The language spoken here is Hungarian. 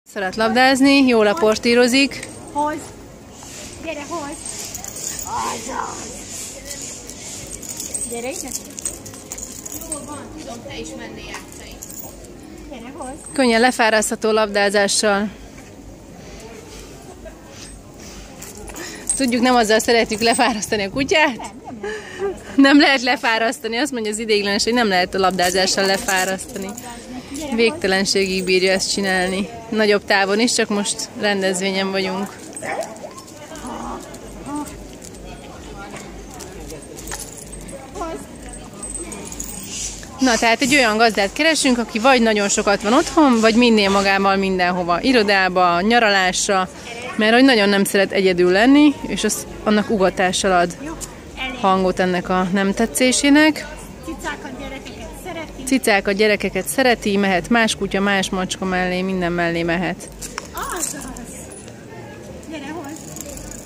Szeret labdázni, jól aportírozik. Hoz! Gyere, hoz! Azaz! Gyere ide! Jól van, tudom, te is menni játszani. Gyere, hoz! Könnyen lefárasztható labdázással. Tudjuk, nem azzal szeretjük lefárasztani a kutyát? Nem lehet lefárasztani. Azt mondja az ideiglenes, hogy nem lehet a labdázással lefárasztani. Végtelenségig bírja ezt csinálni. Nagyobb távon is, csak most rendezvényen vagyunk. Na, tehát egy olyan gazdát keresünk, aki vagy nagyon sokat van otthon, vagy minél magával mindenhova. Irodába, nyaralásra, mert hogy nagyon nem szeret egyedül lenni, és annak ugatással ad hangot ennek a nem tetszésének. Cicákat, gyerekeket szereti, mehet más kutya, más macska mellé, minden mellé mehet. Azaz! Gyere, hoz!